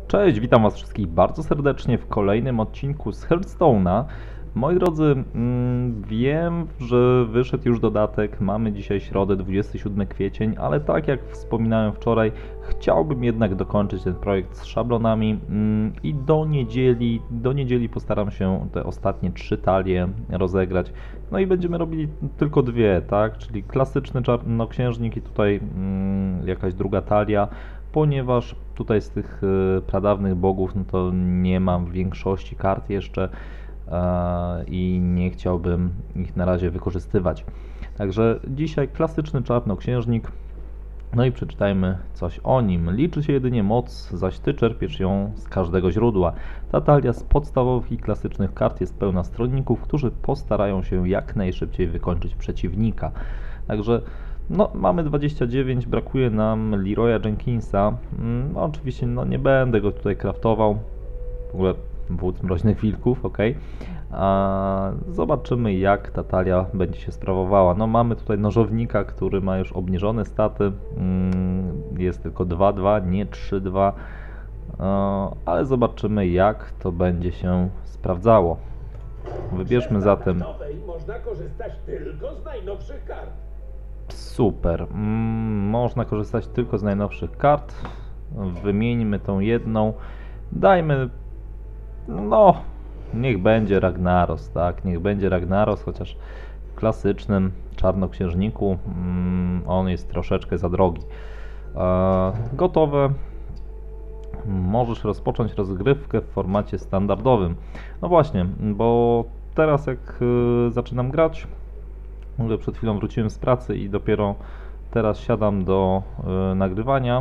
Cześć, witam was wszystkich bardzo serdecznie w kolejnym odcinku z Hearthstone'a. Moi drodzy, wiem, że wyszedł już dodatek, mamy dzisiaj środę, 27 kwiecień, ale tak jak wspominałem wczoraj, chciałbym jednak dokończyć ten projekt z szablonami i do niedzieli postaram się te ostatnie 3 talie rozegrać. No i będziemy robili tylko dwie, tak? Czyli klasyczny czarnoksiężnik i tutaj jakaś druga talia, ponieważ tutaj z tych pradawnych bogów no to nie mam większości kart jeszcze i nie chciałbym ich na razie wykorzystywać. Także dzisiaj klasyczny czarnoksiężnik. No i przeczytajmy coś o nim. Liczy się jedynie moc, zaś ty czerpiesz ją z każdego źródła. Ta talia z podstawowych i klasycznych kart jest pełna stronników, którzy postarają się jak najszybciej wykończyć przeciwnika. Także no, mamy 29, brakuje nam Leroya Jenkinsa. No, oczywiście no, nie będę go tutaj craftował. W ogóle wódz mroźnych wilków, ok. Zobaczymy jak ta talia będzie się sprawowała. No mamy tutaj nożownika, który ma już obniżone staty. Jest tylko 2-2, nie 3-2. Ale zobaczymy jak to będzie się sprawdzało. Wybierzmy zatem... Można korzystać tylko z najnowszych kart. Super. Można korzystać tylko z najnowszych kart. Wymieńmy tą jedną. Dajmy... No... Niech będzie Ragnaros, tak? Niech będzie Ragnaros, chociaż w klasycznym czarnoksiężniku on jest troszeczkę za drogi. Gotowe. Możesz rozpocząć rozgrywkę w formacie standardowym. No właśnie, bo teraz jak zaczynam grać, przed chwilą wróciłem z pracy i dopiero teraz siadam do nagrywania.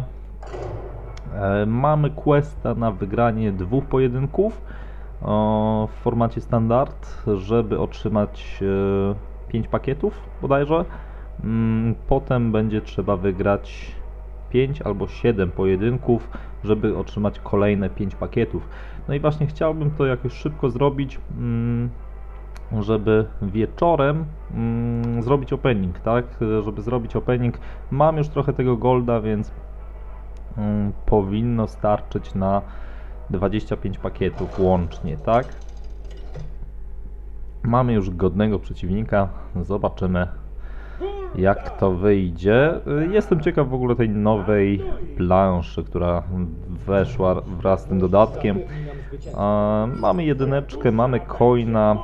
Mamy questa na wygranie 2 pojedynków w formacie standard, żeby otrzymać 5 pakietów bodajże. Potem będzie trzeba wygrać 5 albo 7 pojedynków, żeby otrzymać kolejne 5 pakietów. No i właśnie chciałbym to jakoś szybko zrobić, żeby wieczorem zrobić opening, tak? Żeby zrobić opening. Mam już trochę tego golda, więc powinno starczyć na 25 pakietów łącznie, tak? Mamy już godnego przeciwnika. Zobaczymy jak to wyjdzie. Jestem ciekaw w ogóle tej nowej planszy, która weszła wraz z tym dodatkiem. Mamy jedyneczkę, mamy coina,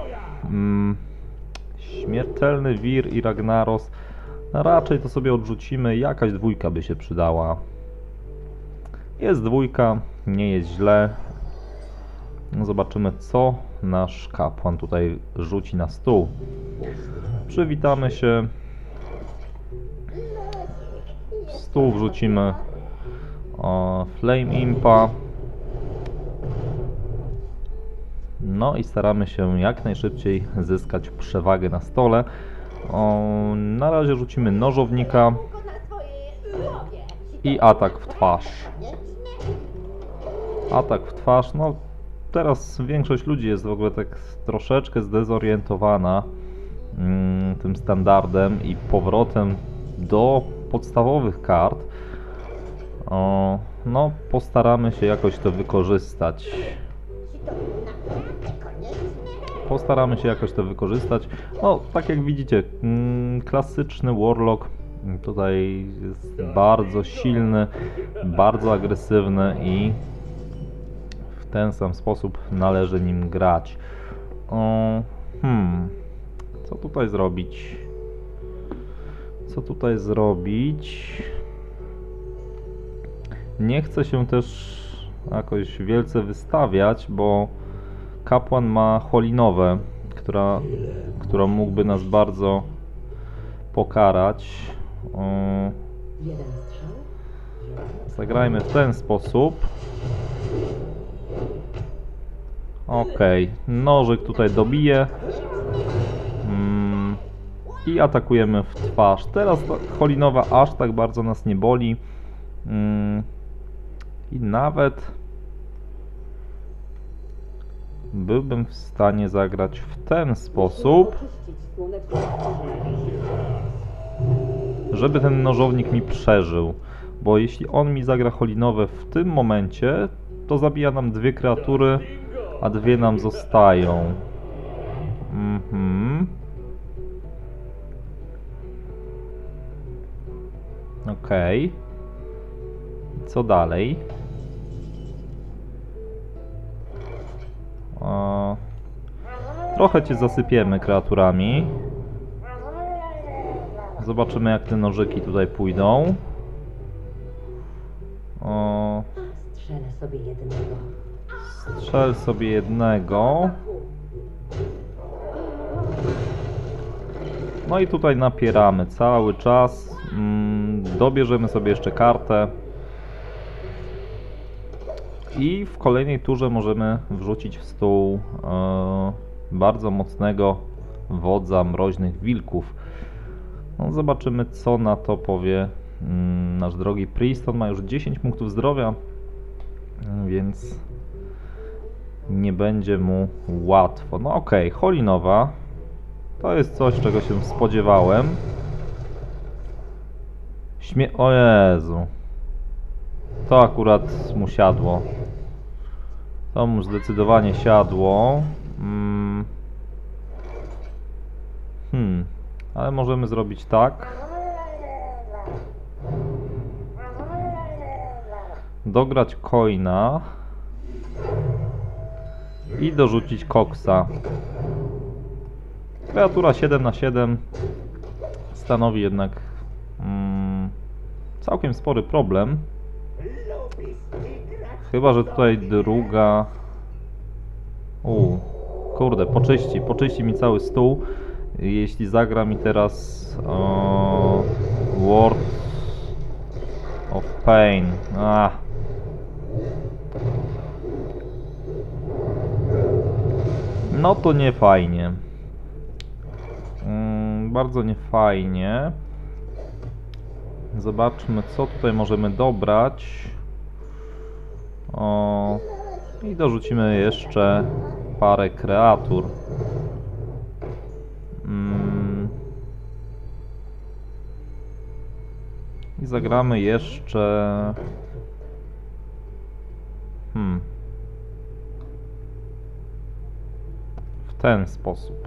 śmiertelny wir i Ragnaros. Raczej to sobie odrzucimy, jakaś dwójka by się przydała. Jest dwójka, nie jest źle. Zobaczymy co nasz kapłan tutaj rzuci na stół. Przywitamy się. W stół wrzucimy Flame Impa. No i staramy się jak najszybciej zyskać przewagę na stole. Na razie rzucimy nożownika i atak w twarz. Atak w twarz, no teraz większość ludzi jest w ogóle tak troszeczkę zdezorientowana tym standardem i powrotem do podstawowych kart. No postaramy się jakoś to wykorzystać. Postaramy się jakoś to wykorzystać. No tak jak widzicie, klasyczny Warlock tutaj jest bardzo silny, bardzo agresywny i w ten sam sposób należy nim grać. Co tutaj zrobić? Co tutaj zrobić? Nie chcę się też jakoś wielce wystawiać, bo kapłan ma Holinowę, która mógłby nas bardzo pokarać. Zagrajmy w ten sposób. Ok, nożyk tutaj dobije i atakujemy w twarz. Teraz Holinowa aż tak bardzo nas nie boli i nawet byłbym w stanie zagrać w ten sposób, żeby ten nożownik mi przeżył, bo jeśli on mi zagra Holinowe w tym momencie, to zabija nam 2 kreatury, a 2 nam zostają. Okej. Co dalej? Trochę cię zasypiemy kreaturami. Zobaczymy, jak te nożyki tutaj pójdą. Strzelę sobie jednego. Strzel sobie jednego. No i tutaj napieramy cały czas. Dobierzemy sobie jeszcze kartę. I w kolejnej turze możemy wrzucić w stół bardzo mocnego wodza mroźnych wilków. No, zobaczymy, co na to powie nasz drogi Priest. On ma już 10 punktów zdrowia, więc nie będzie mu łatwo. No okej, Holinowa. To jest coś, czego się spodziewałem. O Jezu. To akurat mu siadło. To mu zdecydowanie siadło. Ale możemy zrobić tak. Dograć coina. I dorzucić koksa. Kreatura 7/7 stanowi jednak całkiem spory problem. Chyba że tutaj druga... Kurde, poczyści mi cały stół. Jeśli zagra mi teraz Word of Pain. No to nie fajnie. Bardzo niefajnie. Zobaczmy, co tutaj możemy dobrać. I dorzucimy jeszcze parę kreatur. I zagramy jeszcze... W ten sposób.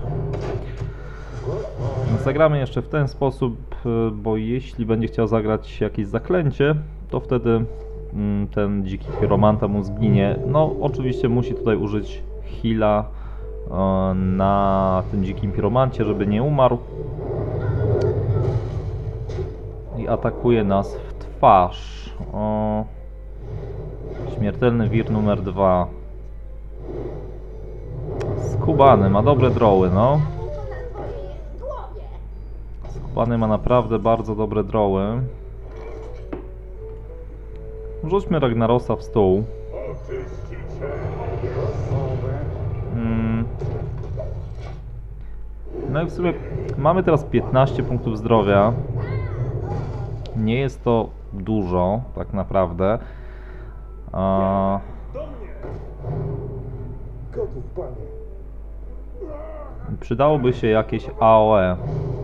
Zagramy jeszcze w ten sposób, bo jeśli będzie chciał zagrać jakieś zaklęcie, to wtedy ten dziki piromanta mu zginie. No oczywiście musi tutaj użyć heala na tym dzikim piromancie, żeby nie umarł. I atakuje nas w twarz. Śmiertelny wir numer 2. Skubany ma dobre droły, no. Skubany ma naprawdę bardzo dobre droły. Rzućmy Ragnarosa w stół. No i w sumie mamy teraz 15 punktów zdrowia. Nie jest to dużo, tak naprawdę. Przydałoby się jakieś AOE.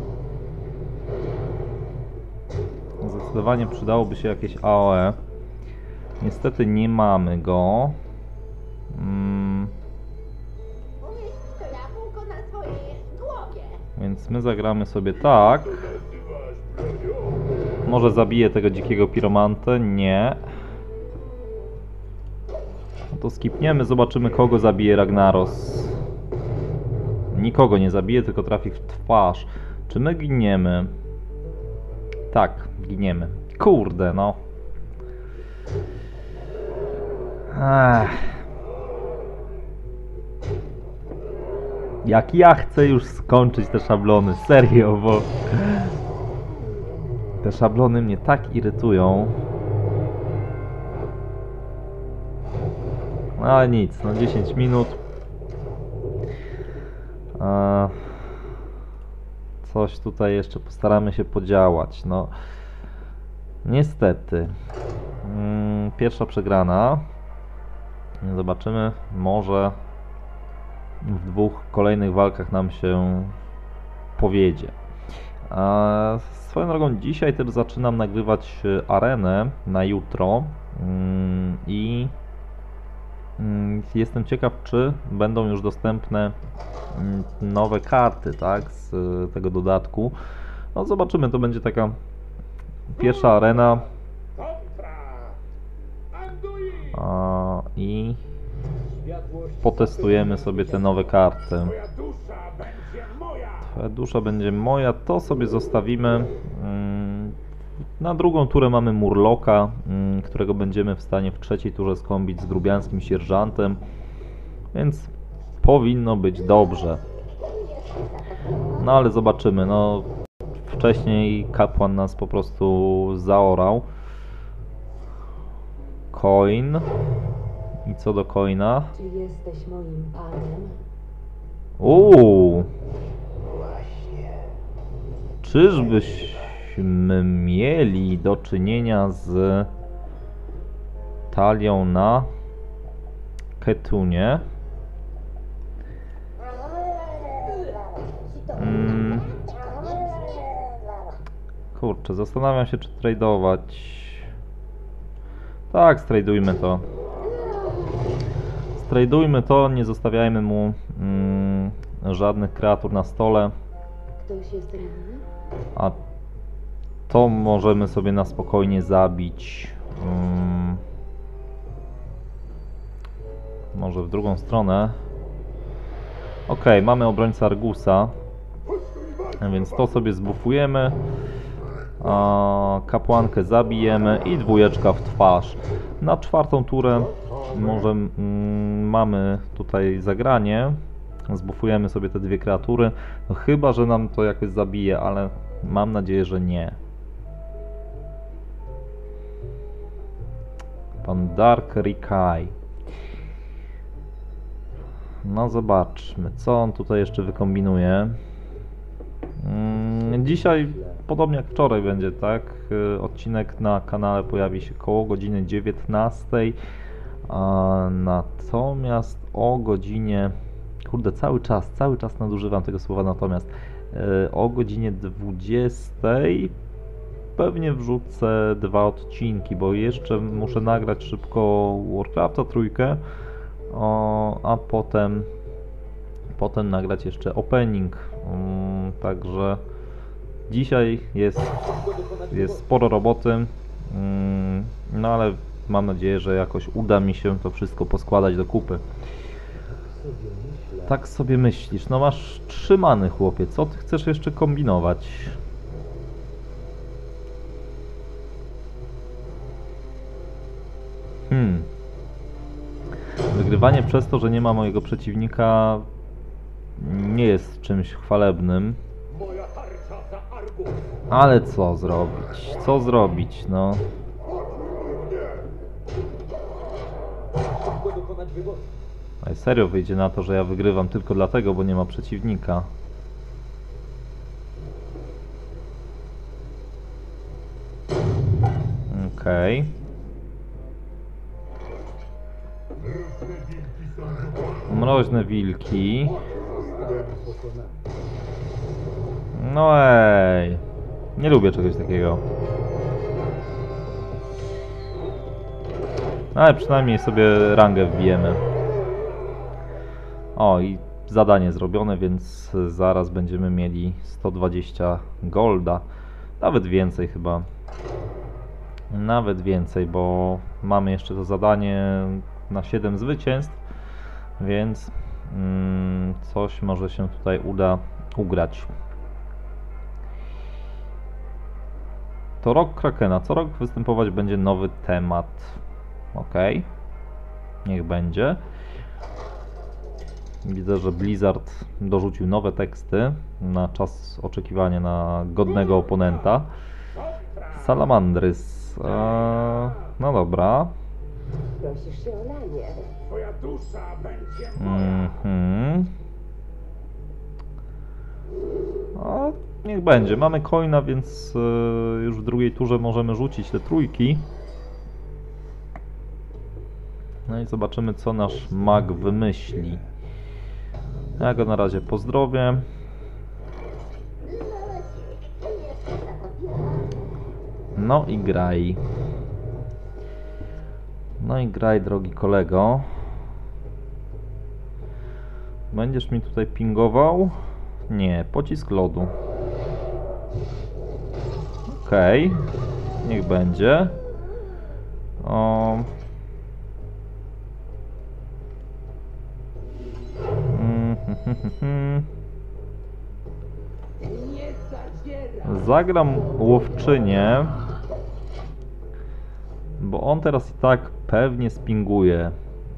Zdecydowanie przydałoby się jakieś AOE. Niestety nie mamy go. Więc my zagramy sobie tak. Może zabiję tego dzikiego piromantę? Nie. No to skipniemy, zobaczymy, kogo zabije Ragnaros. Nikogo nie zabije, tylko trafi w twarz. Czy my giniemy? Tak, giniemy. Kurde, no. Jak ja chcę już skończyć te szablony, serio, bo te szablony mnie tak irytują. No ale nic, no 10 minut. Coś tutaj jeszcze postaramy się podziałać, no. Niestety. Pierwsza przegrana. Zobaczymy, może w 2 kolejnych walkach nam się powiedzie. Swoją drogą, dzisiaj też zaczynam nagrywać arenę na jutro i jestem ciekaw, czy będą już dostępne nowe karty, tak, z tego dodatku. No zobaczymy, to będzie taka pierwsza arena. Kontra! Anduin! I Światłość potestujemy sobie te nowe karty. Twoja dusza będzie moja! Twoja dusza będzie moja, to sobie zostawimy. Na drugą turę mamy Murloka, którego będziemy w stanie w trzeciej turze skombić z grubiańskim sierżantem, więc powinno być dobrze. No ale zobaczymy, no wcześniej kapłan nas po prostu zaorał. Coin. I co do coina? Czy jesteś moim panem? Czyżbyśmy mieli do czynienia z talią na Ketunie? Kurczę, zastanawiam się, czy tradeować. Tak, stradujmy to. Stradujmy to, nie zostawiajmy mu żadnych kreatur na stole. Ktoś jest ranny? A to możemy sobie na spokojnie zabić. Może w drugą stronę. Ok, mamy obrońcę Argusa. Więc to sobie zbufujemy. Kapłankę zabijemy i dwójeczka w twarz. Na czwartą turę może mamy tutaj zagranie. Zbufujemy sobie te dwie kreatury. No chyba, że nam to jakoś zabije, ale mam nadzieję, że nie. Pan Dark Rikai. No zobaczmy, co on tutaj jeszcze wykombinuje. Dzisiaj, podobnie jak wczoraj będzie, tak? Odcinek na kanale pojawi się koło godziny 19. Natomiast o godzinie... Kurde, cały czas nadużywam tego słowa natomiast. O godzinie 20 pewnie wrzucę 2 odcinki, bo jeszcze muszę nagrać szybko Warcrafta trójkę, a potem nagrać jeszcze opening. Także dzisiaj jest sporo roboty, no ale mam nadzieję, że jakoś uda mi się to wszystko poskładać do kupy. Tak sobie myślisz, no masz 3 many, chłopie, co ty chcesz jeszcze kombinować? Wygrywanie przez to, że nie ma mojego przeciwnika, nie jest czymś chwalebnym. Moja tarcza za Argus! Ale co zrobić? Co zrobić, no? Mogę dokonać wyboru. Ale serio wyjdzie na to, że ja wygrywam tylko dlatego, bo nie ma przeciwnika. Okej. Mroźne wilki. No ej. Nie lubię czegoś takiego. Ale przynajmniej sobie rangę wbijemy. O, i zadanie zrobione, więc zaraz będziemy mieli 120 golda. Nawet więcej chyba. Nawet więcej, bo mamy jeszcze to zadanie na 7 zwycięstw, więc coś może się tutaj uda ugrać. To rok Krakena. Co rok występować będzie nowy temat. Ok. Niech będzie. Widzę, że Blizzard dorzucił nowe teksty na czas oczekiwania na godnego oponenta. Salamandrys. No dobra. Prosisz się o lanie. Twoja dusza będzie moja! No, niech będzie. Mamy coina, więc już w drugiej turze możemy rzucić te trójki. No i zobaczymy, co nasz mag wymyśli. Ja go na razie pozdrowię. No i graj. No i graj, drogi kolego. Będziesz mi tutaj pingował? Nie, pocisk lodu. Okej, niech będzie. O. Zagram łowczynię, bo on teraz i tak pewnie spinguje.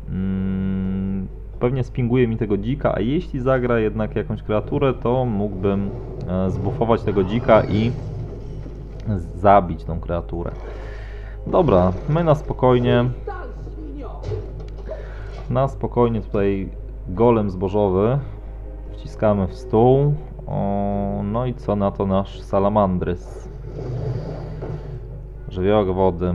Pewnie spinguje mi tego dzika, a jeśli zagra jednak jakąś kreaturę, to mógłbym zbufować tego dzika i zabić tą kreaturę. Dobra, my na spokojnie tutaj golem zbożowy wciskamy w stół. O, no i co na to nasz salamandrys? Żywiołek wody.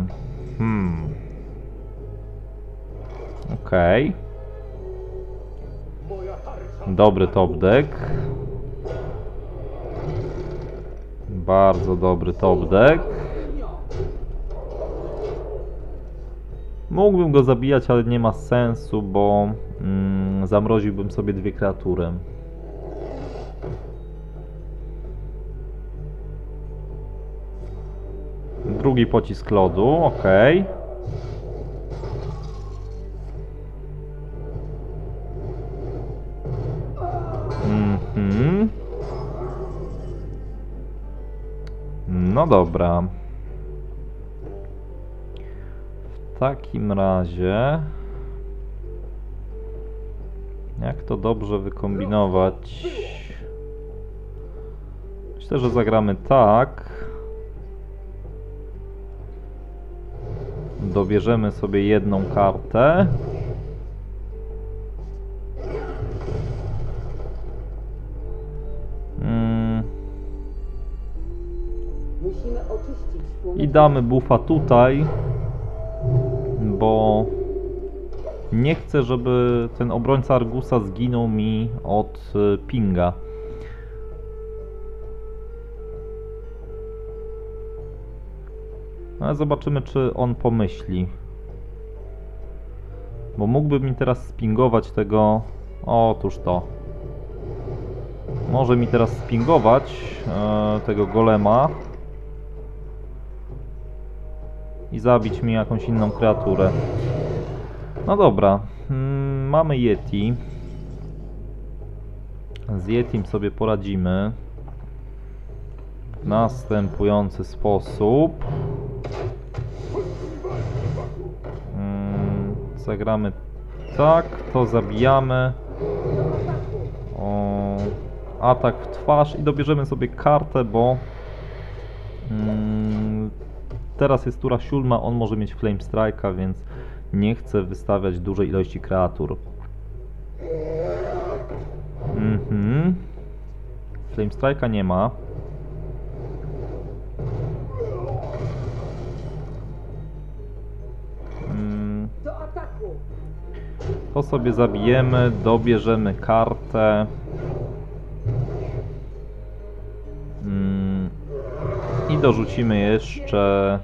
Okej. Dobry top deck. Bardzo dobry top deck. Mógłbym go zabijać, ale nie ma sensu, bo zamroziłbym sobie dwie kreatury. Drugi pocisk lodu, okej. No dobra. W takim razie... Jak to dobrze wykombinować? Myślę, że zagramy tak. Dobierzemy sobie jedną kartę. Musimy oczyścić I damy buffa tutaj, bo nie chcę, żeby ten obrońca Argusa zginął mi od pinga. Ale zobaczymy, czy on pomyśli. Bo mógłby mi teraz spingować tego... Otóż to. Może mi teraz spingować tego golema i zabić mi jakąś inną kreaturę. No dobra. Mamy Yeti. Z Yetim sobie poradzimy w następujący sposób. Zagramy tak, to zabijamy. O, atak w twarz i dobierzemy sobie kartę, bo teraz jest tura 7, on może mieć Flame Strike'a, więc nie chcę wystawiać dużej ilości kreatur. Flame Strike'a nie ma. To sobie zabijemy, dobierzemy kartę. I dorzucimy jeszcze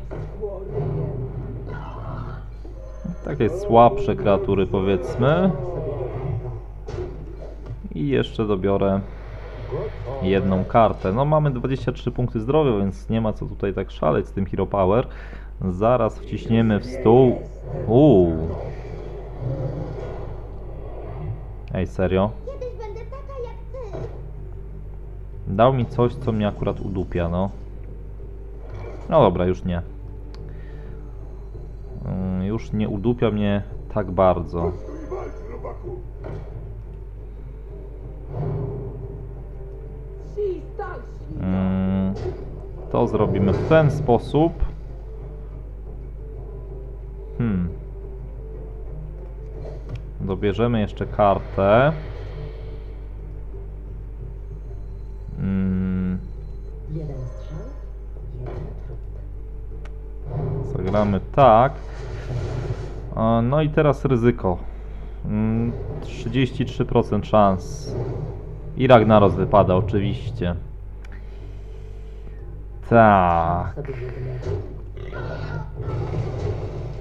takie słabsze kreatury, powiedzmy. I jeszcze dobiorę jedną kartę. No mamy 23 punkty zdrowia, więc nie ma co tutaj tak szaleć z tym Hero Power. Zaraz wciśniemy w stół. Ej, serio? Kiedyś będę taka jak ty. Dał mi coś, co mnie akurat udupia, no. No dobra, już nie. Już nie udupia mnie tak bardzo. To zrobimy w ten sposób. Dobierzemy jeszcze kartę. jeden strzał, jeden trud. Zagramy tak. No i teraz ryzyko. 33% szans. I Ragnaros wypada oczywiście. Tak. Sobie jednego.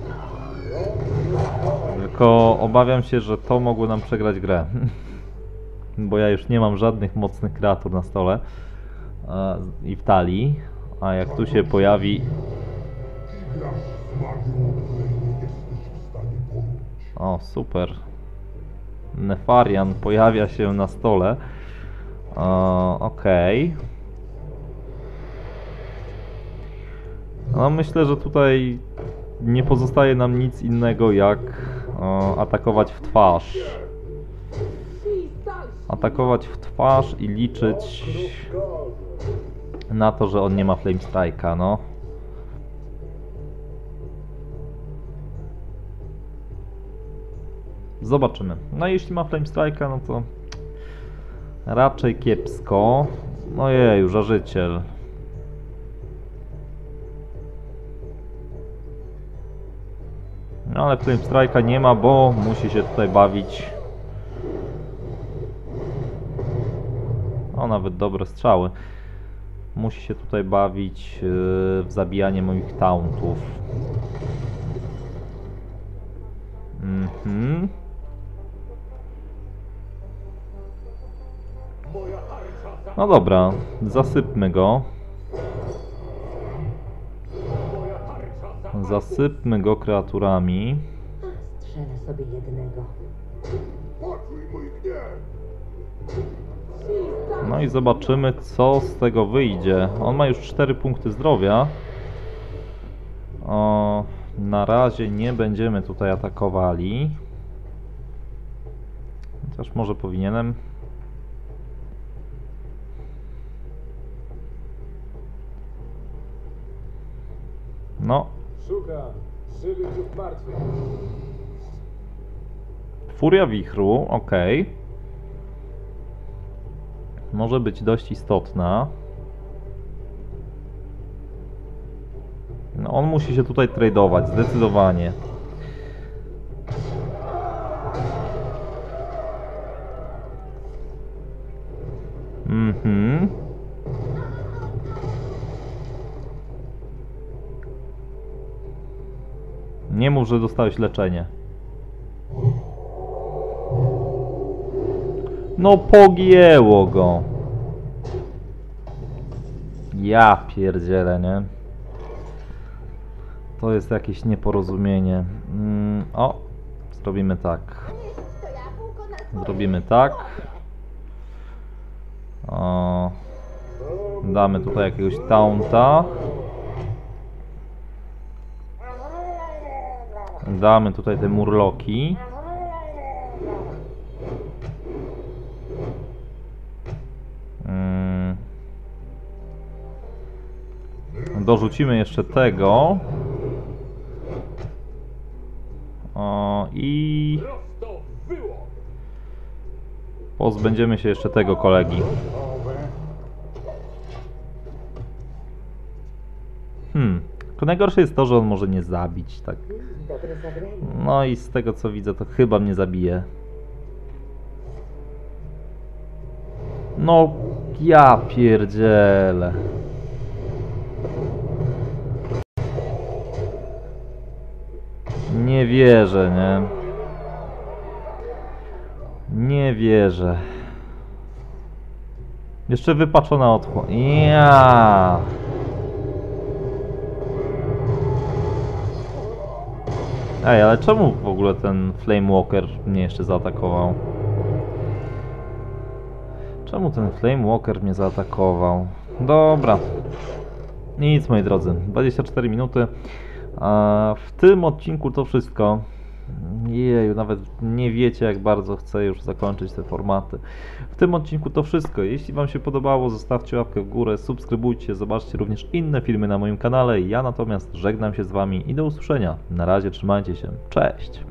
Tylko obawiam się, że to mogło nam przegrać grę. bo ja już nie mam żadnych mocnych kreatur na stole i w talii, a jak tu się pojawi... O, super. Nefarian pojawia się na stole. Okej. No myślę, że tutaj nie pozostaje nam nic innego jak atakować w twarz. Atakować w twarz i liczyć na to, że on nie ma Flame Strike'a, no. Zobaczymy. No jeśli ma Flame Strike'a, no to raczej kiepsko. Ojeju, żarzyciel. No ale Flame Strike'a nie ma, bo musi się tutaj bawić. O, nawet dobre strzały. Musi się tutaj bawić w zabijanie moich tauntów. No dobra, zasypmy go. Zasypmy go kreaturami. Strzelę sobie jednego. No i zobaczymy, co z tego wyjdzie. On ma już 4 punkty zdrowia. Na razie nie będziemy tutaj atakowali. Chociaż może powinienem. No. Szukam żywych martwych. Furia wichru, ok. Może być dość istotna. No, on musi się tutaj tradeować, zdecydowanie. Nie mów, że dostałeś leczenie. No pogięło go. Ja pierdzielę, nie? To jest jakieś nieporozumienie. O, zrobimy tak. To jabłko na twoje Zrobimy tak. O, damy tutaj jakiegoś taunta. Damy tutaj te murloki. Dorzucimy jeszcze tego. I pozbędziemy się jeszcze tego kolegi. Tylko najgorsze jest to, że on może nie zabić, tak. Dobre zagranie. No i z tego co widzę, to chyba mnie zabije. No, ja pierdzielę. Nie wierzę, nie? Nie wierzę. Jeszcze wypaczona otchłań. Ja. Ej, ale czemu w ogóle ten Flame Walker mnie jeszcze zaatakował? Czemu ten Flame Walker mnie zaatakował? Dobra. Nic, moi drodzy. 24 minuty. A w tym odcinku to wszystko. Jeju, nawet nie wiecie, jak bardzo chcę już zakończyć te formaty. W tym odcinku to wszystko. Jeśli wam się podobało, zostawcie łapkę w górę, subskrybujcie, zobaczcie również inne filmy na moim kanale. Ja natomiast żegnam się z wami i do usłyszenia. Na razie, trzymajcie się. Cześć!